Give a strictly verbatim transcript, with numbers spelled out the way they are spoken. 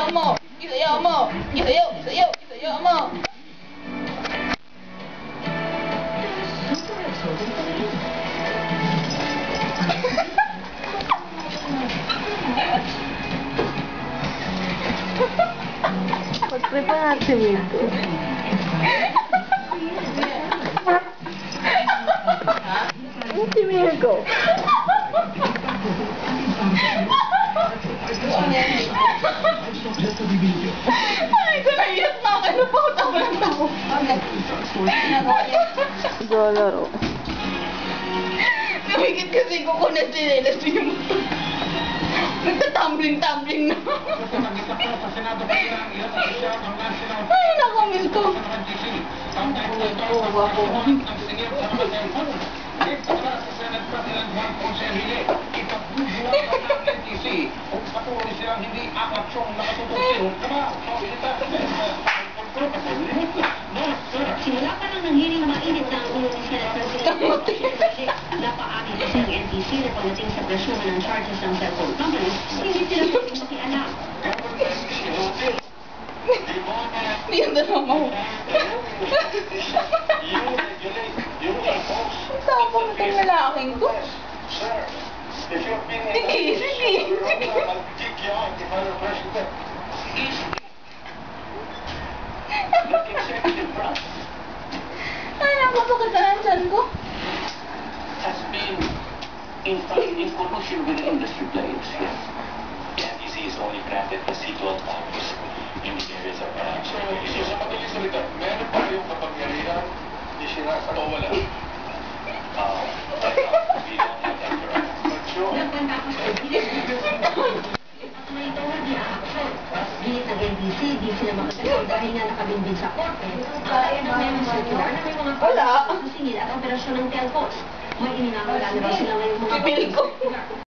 Isayaw mo! Isayaw mo! Isayaw! Isayaw! Isayaw mo! Pag-trip pa natin si Milko. Ano si Milko? Ay, ko naiyak na ako. Ano pa ako tawa ng tao? Dolaro. Namigit kasi ko kung nasinelas yung nagtatumbling-tumbling na. Ay, naku, Milko. Oo, wapo. Simula pa nang nanghiling mainit na ang ulo ni Senator President, napaamin kasi ang N T C na pagdating sa presyunan ng charges ng cellphone company, hindi sila pwedeng makialam. Hindi yan na mo. Ang tapang itong lalaking to. Sige, sige. Ay, napapakit na ang tiyan ko. Has been in, in collusion with industry players. Yes. The N T C is only granted residual powers in the areas of financial. So, sa madaling salita, meron pa yung kapangyarihan, hindi sinasa o wala. Uh, but, uh, we don't have that right. But sure. May tawag na aksyon. Giit ng N T C, di sila makasalaw dahil nga nakabinbin sa korte. Kaya na may mga circular na may mga Wala. singil at operasyon ng telcos. May ininangalaga ba sila ngayong mga Milko.